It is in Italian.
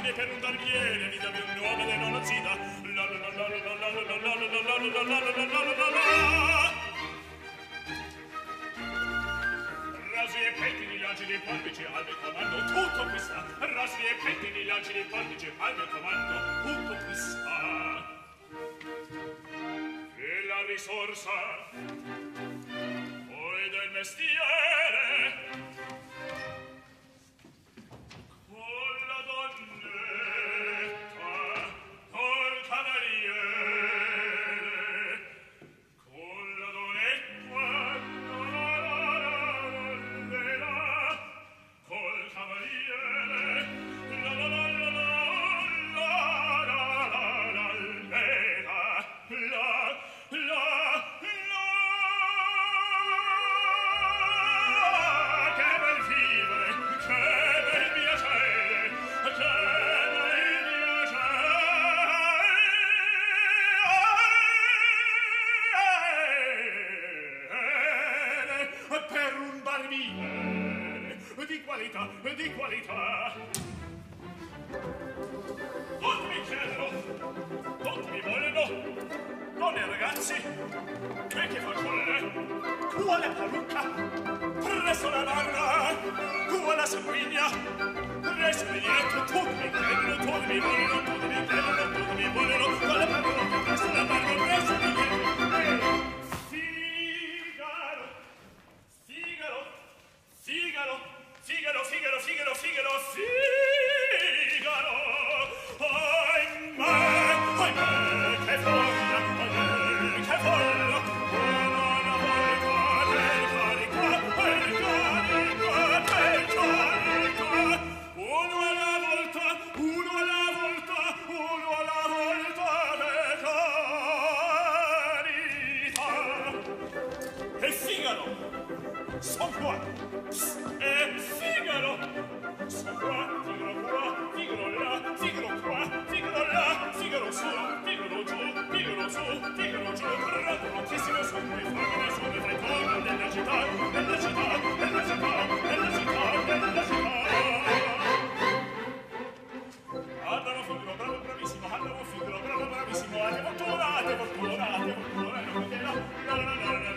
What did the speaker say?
Chiamami per un barbiere, mi dammi un nome de non zita. La la la la la la la la la la la la la la. Rasi e pettini, lanci dei pollici al mio comando, tutto qui sta. Rasi e pettini, lanci dei pollici al mio comando, tutto qui sta. E la risorsa poi del mestiere con la donnetta, col cavaliere, con la donnetta, col cavaliere, la la la la la la la la la la che bel vivere, che bel piacere, che bel piacere per un barbiere di qualità, di qualità. Tutti mi chiedono, tutti mi vogliono, donne e ragazzi, e che fanciulle, quale parrucca, presso la barba, quale sanguigna, presso il biglietto, tutti mi chiedono, tutti mi vogliono, tutti mi chiedono, tutti mi vogliono, quale parrucca, presso la barba, presso il biglietto. Figaro, Figaro, Figaro, Figaro, Figaro, Figaro, Figaro, ahimè, che foglia, che foglia, una volta per carica, uno alla volta, uno alla volta, uno alla volta per carità. E Figaro, son qua, e Figaro, son qua, Figaro là, Figaro qua, Figaro là, Figaro su, Figaro giù, Figaro su, Figaro giù, radunatissime sono i fra i corni della città, della città, della città, della città, della città. Andavo Figaro, bravo, bravissimo, andavo Figaro, bravo, bravissimo, ate fortuna, ate fortuna, ate fortuna,